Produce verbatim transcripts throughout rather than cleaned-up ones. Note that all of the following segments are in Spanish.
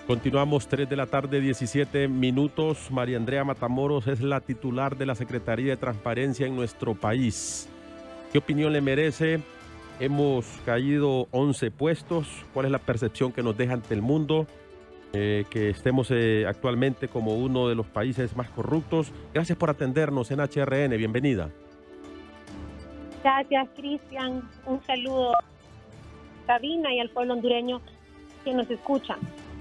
Continuamos, tres de la tarde, diecisiete minutos. María Andrea Matamoros es la titular de la Secretaría de Transparencia en nuestro país. ¿Qué opinión le merece? Hemos caído once puestos. ¿Cuál es la percepción que nos deja ante el mundo? Eh, que estemos eh, actualmente como uno de los países más corruptos. Gracias por atendernos en H R N. Bienvenida. Gracias, Cristian. Un saludo a Sabina y al pueblo hondureño que nos escucha.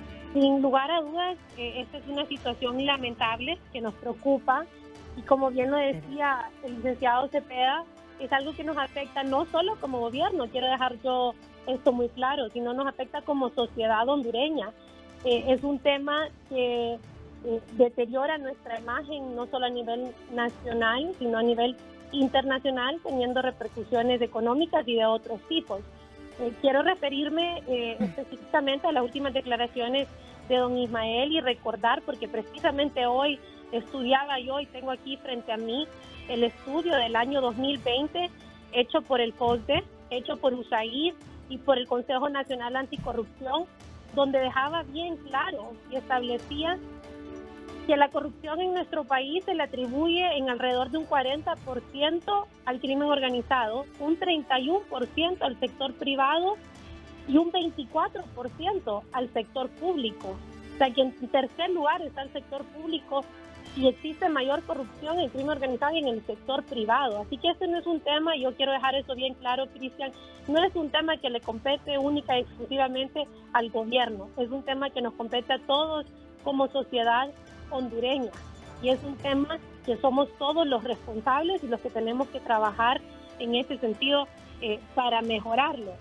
Sin lugar a dudas, eh, esta es una situación lamentable que nos preocupa y, como bien lo decía el licenciado Cepeda, es algo que nos afecta no solo como gobierno, quiero dejar yo esto muy claro, sino nos afecta como sociedad hondureña. Eh, es un tema que eh, deteriora nuestra imagen no solo a nivel nacional, sino a nivel internacional, teniendo repercusiones económicas y de otros tipos. Eh, quiero referirme eh, específicamente a las últimas declaraciones de don Ismael y recordar, porque precisamente hoy estudiaba yo y tengo aquí frente a mí el estudio del año dos mil veinte hecho por el COSDE, hecho por U S A I D y por el Consejo Nacional Anticorrupción, donde dejaba bien claro y establecía que la corrupción en nuestro país se le atribuye en alrededor de un cuarenta por ciento al crimen organizado, un treinta y uno por ciento al sector privado y un veinticuatro por ciento al sector público. O sea que en tercer lugar está el sector público y existe mayor corrupción en el crimen organizado y en el sector privado. Así que este no es un tema, y yo quiero dejar eso bien claro, Cristian, no es un tema que le compete única y exclusivamente al gobierno, es un tema que nos compete a todos como sociedad hondureña, y es un tema que somos todos los responsables y los que tenemos que trabajar en ese sentido eh, para mejorarlo.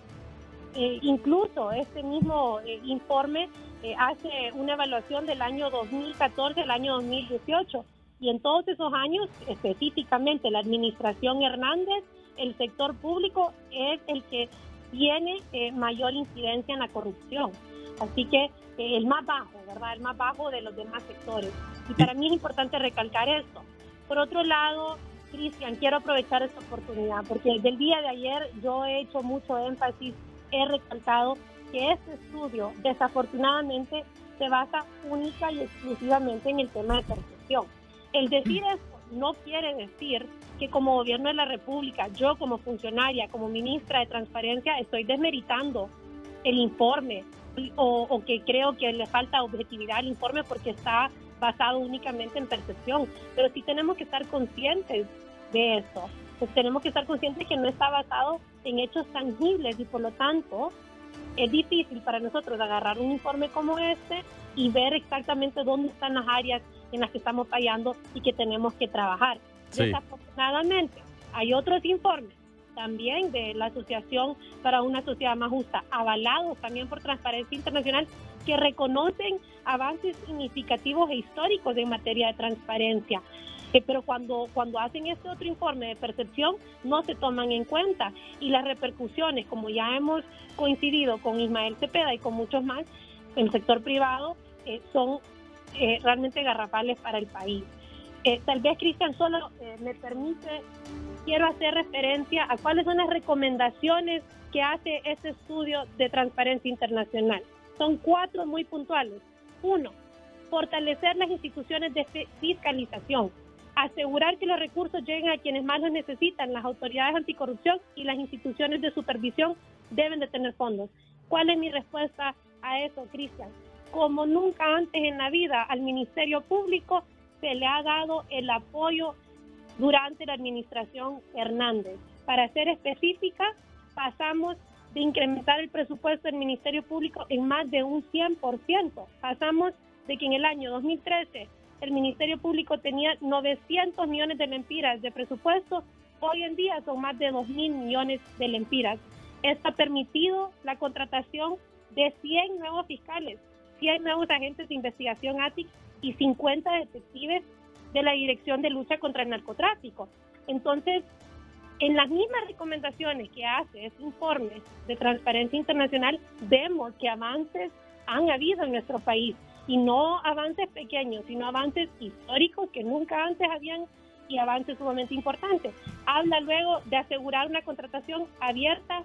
Eh, incluso este mismo eh, informe eh, hace una evaluación del año dos mil catorce al año dos mil dieciocho, y en todos esos años, específicamente la administración Hernández, el sector público es el que tiene eh, mayor incidencia en la corrupción. Así que eh, el más bajo, ¿verdad? El más bajo de los demás sectores. Y para mí es importante recalcar esto. Por otro lado, Cristian, quiero aprovechar esta oportunidad, porque desde el día de ayer yo he hecho mucho énfasis, he recalcado que este estudio desafortunadamente se basa única y exclusivamente en el tema de percepción. El decir esto no quiere decir que como gobierno de la República, yo como funcionaria, como ministra de Transparencia, estoy desmeritando el informe o, o que creo que le falta objetividad al informe porque está basado únicamente en percepción. Pero sí tenemos que estar conscientes de eso. Pues tenemos que estar conscientes que no está basado en hechos tangibles y por lo tanto es difícil para nosotros agarrar un informe como este y ver exactamente dónde están las áreas en las que estamos fallando y que tenemos que trabajar. Sí. Desafortunadamente, hay otros informes también de la Asociación para una Sociedad Más Justa, avalados también por Transparencia Internacional, que reconocen avances significativos e históricos en materia de transparencia. Eh, pero cuando, cuando hacen este otro informe de percepción, no se toman en cuenta. Y las repercusiones, como ya hemos coincidido con Ismael Cepeda y con muchos más, en el sector privado, eh, son eh, realmente garrafales para el país. Eh, tal vez, Cristian, solo eh, me permite, quiero hacer referencia a cuáles son las recomendaciones que hace este estudio de Transparencia Internacional. Son cuatro muy puntuales. Uno, fortalecer las instituciones de fiscalización, asegurar que los recursos lleguen a quienes más los necesitan. Las autoridades anticorrupción y las instituciones de supervisión deben de tener fondos. ¿Cuál es mi respuesta a eso, Cristian? Como nunca antes en la vida, al Ministerio Público se le ha dado el apoyo durante la administración Hernández. Para ser específica, pasamos de incrementar el presupuesto del Ministerio Público en más de un cien por ciento. Pasamos de que en el año dos mil trece el Ministerio Público tenía novecientos millones de lempiras de presupuesto, hoy en día son más de dos mil millones de lempiras. Esto ha permitido la contratación de cien nuevos fiscales, cien nuevos agentes de investigación A T I C y cincuenta detectives de la Dirección de Lucha contra el Narcotráfico. Entonces, en las mismas recomendaciones que hace este informe de Transparencia Internacional, vemos que avances han habido en nuestro país, y no avances pequeños, sino avances históricos que nunca antes habían, y avances sumamente importantes. Habla luego de asegurar una contratación abierta,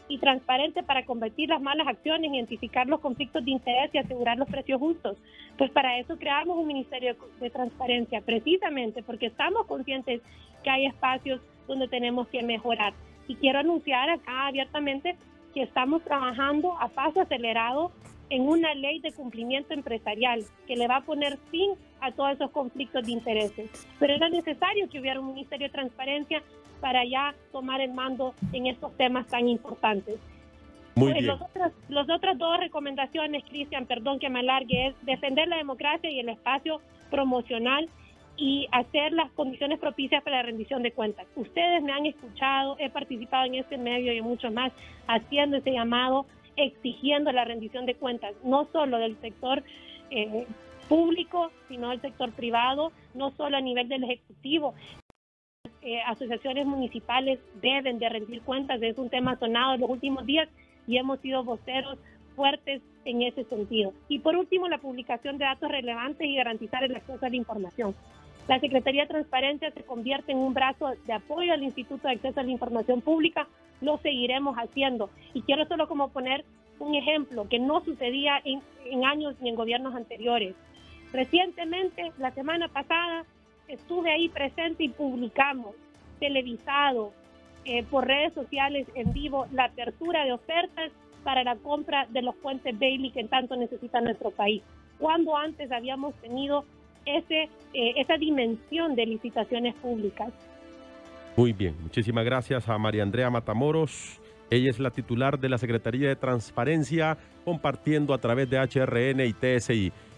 y transparente para combatir las malas acciones, identificar los conflictos de interés y asegurar los precios justos. Pues para eso creamos un Ministerio de Transparencia, precisamente porque estamos conscientes que hay espacios donde tenemos que mejorar. Y quiero anunciar acá abiertamente que estamos trabajando a paso acelerado en una ley de cumplimiento empresarial que le va a poner fin a todos esos conflictos de intereses. Pero era necesario que hubiera un Ministerio de Transparencia para ya tomar el mando en estos temas tan importantes. Muy pues bien. Los otros, las otras dos recomendaciones, Cristian, perdón que me alargue, es defender la democracia y el espacio promocional y hacer las condiciones propicias para la rendición de cuentas. Ustedes me han escuchado, he participado en este medio y en muchos más haciendo ese llamado, exigiendo la rendición de cuentas, no solo del sector eh, público, sino del sector privado, no solo a nivel del Ejecutivo. Eh, asociaciones municipales deben de rendir cuentas, es un tema sonado en los últimos días y hemos sido voceros fuertes en ese sentido. Y por último, la publicación de datos relevantes y garantizar el acceso a la información. La Secretaría de Transparencia se convierte en un brazo de apoyo al Instituto de Acceso a la Información Pública, lo seguiremos haciendo. Y quiero solo como poner un ejemplo que no sucedía en, en años ni en gobiernos anteriores. Recientemente, la semana pasada, estuve ahí presente y publicamos, televisado, eh, por redes sociales en vivo, la apertura de ofertas para la compra de los puentes Bailey que tanto necesita nuestro país. Cuando antes habíamos tenido ese, eh, esa dimensión de licitaciones públicas. Muy bien, muchísimas gracias a María Andrea Matamoros. Ella es la titular de la Secretaría de Transparencia, compartiendo a través de H R N y T S I.